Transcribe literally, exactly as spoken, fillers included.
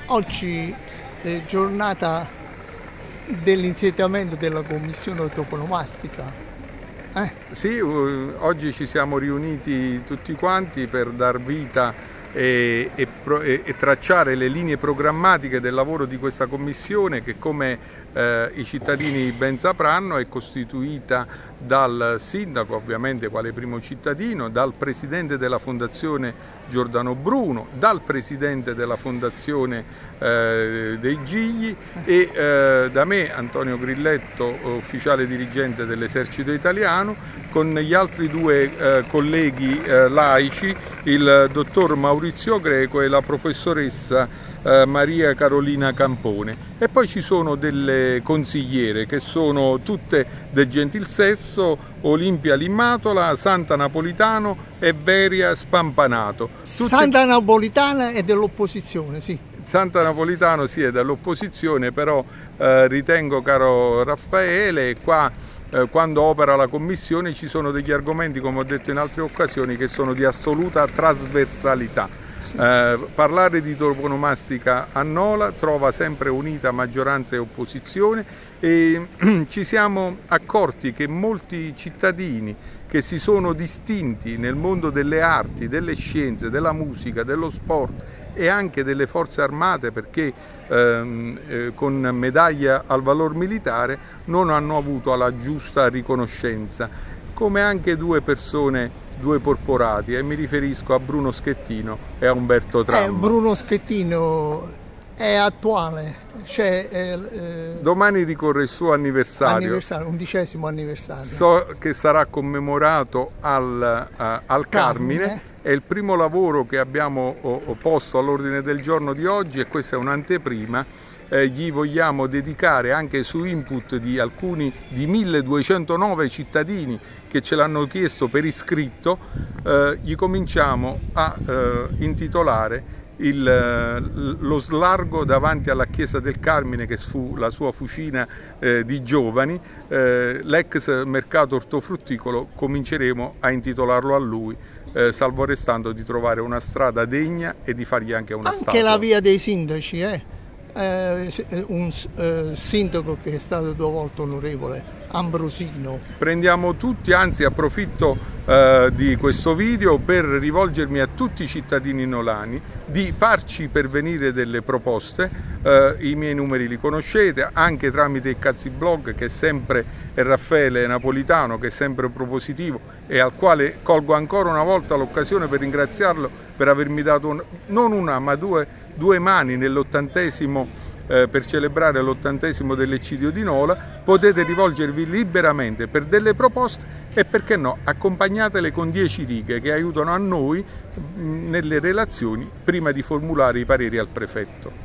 Oggi è giornata dell'insediamento della commissione toponomastica. Eh? Sì, oggi ci siamo riuniti tutti quanti per dar vita e, e, e, e tracciare le linee programmatiche del lavoro di questa commissione che, come eh, i cittadini ben sapranno, è costituita dal sindaco, ovviamente quale primo cittadino, dal presidente della Fondazione Giordano Bruno, dal presidente della Fondazione eh, dei Gigli e eh, da me, Antonio Grilletto, ufficiale dirigente dell'Esercito Italiano, con gli altri due eh, colleghi eh, laici, il dottor Maurizio Greco e la professoressa eh, Maria Carolina Campone. E poi ci sono delle consigliere che sono tutte del gentil sesso: Olimpia Limmatola, Santa Napolitano e Veria Spampanato. Tutte... Santa Napolitana è dell'opposizione, sì. Santa Napolitano sì, è dell'opposizione, però eh, ritengo, caro Raffaele, qua eh, quando opera la commissione ci sono degli argomenti, come ho detto in altre occasioni, che sono di assoluta trasversalità. Sì. Eh, parlare di toponomastica a Nola trova sempre unita maggioranza e opposizione, e ci siamo accorti che molti cittadini che si sono distinti nel mondo delle arti, delle scienze, della musica, dello sport e anche delle forze armate, perché ehm, eh, con medaglia al valor militare non hanno avuto la giusta riconoscenza, come anche due persone, due porporati, e mi riferisco a Bruno Schettino e a Umberto Tramma. Eh, Bruno Schettino è attuale, cioè, eh, domani ricorre il suo anniversario, anniversario, undicesimo anniversario. So che sarà commemorato al, uh, al Carmine. Carmine. È il primo lavoro che abbiamo posto all'ordine del giorno di oggi, e questa è un'anteprima. Eh, gli vogliamo dedicare, anche su input di alcuni di milleduecentonove cittadini che ce l'hanno chiesto per iscritto, eh, gli cominciamo a eh, intitolare Il, lo slargo davanti alla chiesa del Carmine, che fu la sua fucina eh, di giovani, eh, l'ex mercato ortofrutticolo. Cominceremo a intitolarlo a lui, eh, salvo restando di trovare una strada degna e di fargli anche una anche statua. Anche la via dei sindaci, eh? Eh, un eh, sindaco che è stato due volte onorevole, Ambrosino. Prendiamo tutti, anzi approfitto eh, di questo video per rivolgermi a tutti i cittadini nolani di farci pervenire delle proposte. Eh, i miei numeri li conoscete, anche tramite il Cazzi Blog, che è sempre è Raffaele Napolitano, che è sempre propositivo e al quale colgo ancora una volta l'occasione per ringraziarlo per avermi dato un, non una ma due due mani nell'ottantesimo eh, per celebrare l'ottantesimo dell'eccidio di Nola. Potete rivolgervi liberamente per delle proposte e, perché no, accompagnatele con dieci righe che aiutano a noi mh, nelle relazioni prima di formulare i pareri al prefetto.